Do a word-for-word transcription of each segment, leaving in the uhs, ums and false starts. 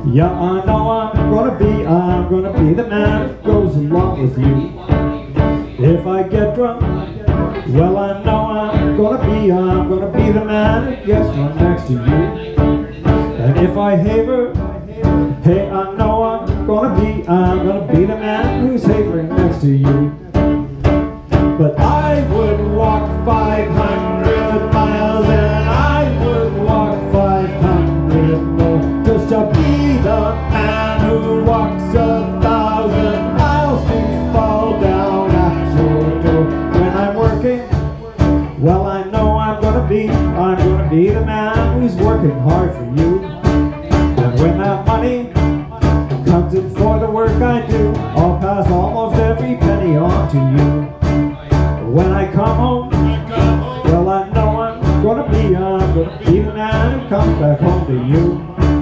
Yeah, I know I'm gonna be, I'm gonna be the man who goes along with you. If I get drunk, well, I know I'm gonna be, I'm gonna be the man who gets drunk next to you. And if I haver, hey, I know I'm gonna be, I'm gonna be the man who's havering next to you. But I would walk five hundred miles and I would walk five hundred more just to be the man who walks a thousand miles to fall down at your door. When I'm working, well, I know I'm gonna be, I'm gonna be the man who's working hard for you. And when that money comes in for the work I do, I'll pass almost every penny on to you. When I come home, well, I know I'm gonna be, I'm gonna be the man who comes back home to you.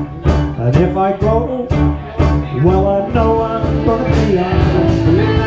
And if I go, well, I know I'm gonna be, I'm gonna be.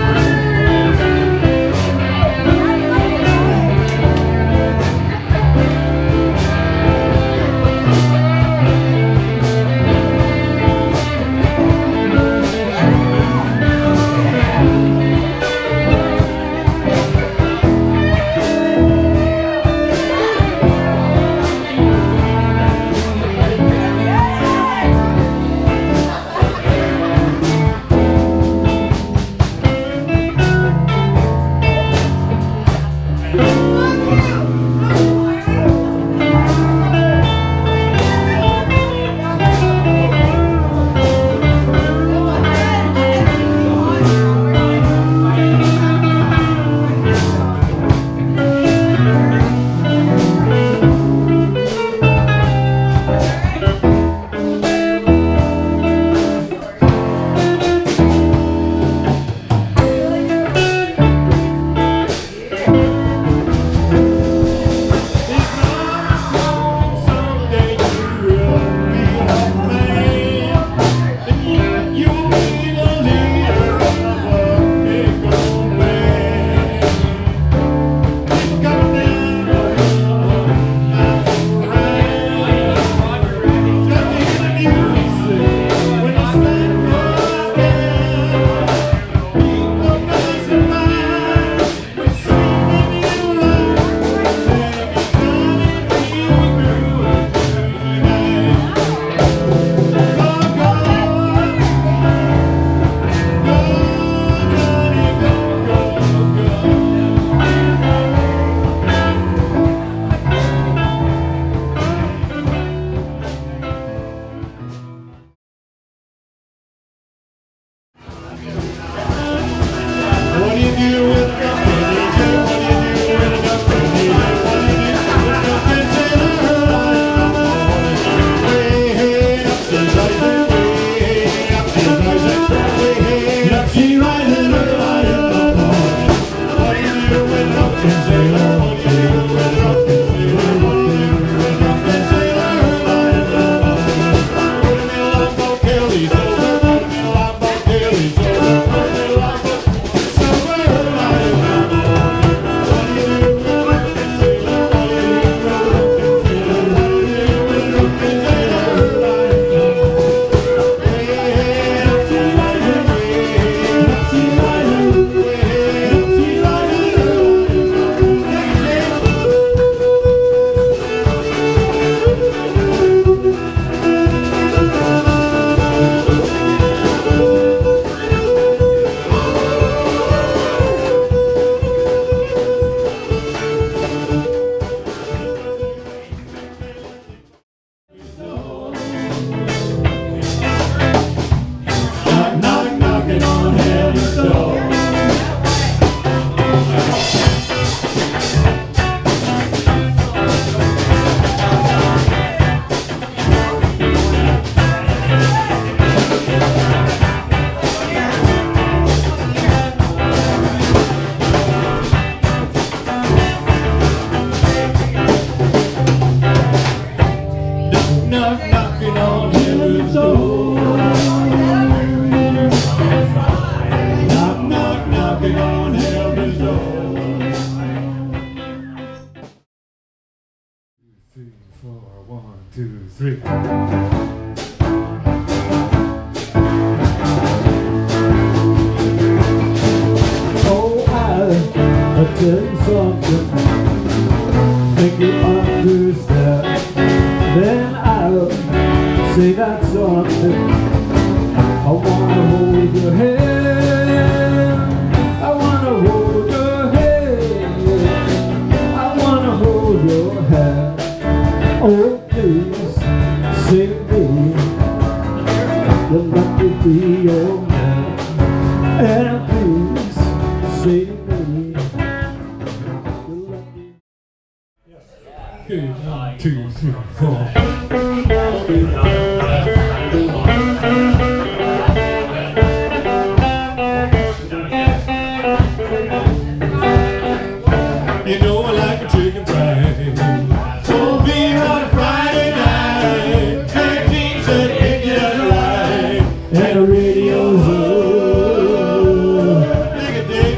Three, four, one, two, three. say that something. I wanna hold your hand, I wanna hold your hand, I wanna hold your hand. Oh please, say to me, you'll let me be your man. And please, say to me, you'll let me. Okay, one, two, three, four. You know I like a chicken fried. So be on a Friday night. fifteen said pick it up right. And the radio's on. Dig a dig.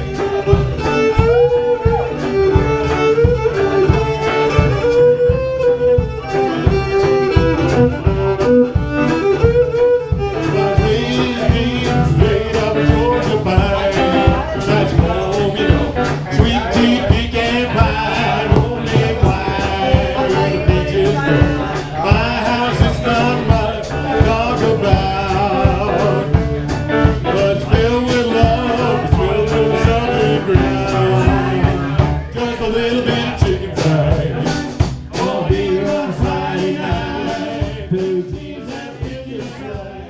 My please me straight up Georgia pie. That's home, you know. Sweet tea, pecan pie, homemade wine. Where the beaches go. My house is not much to talk about, but it's filled with love, it's filled with solid ground. Just a little bit of chicken fried. I'll be on Friday night. Blue jeans and pictures.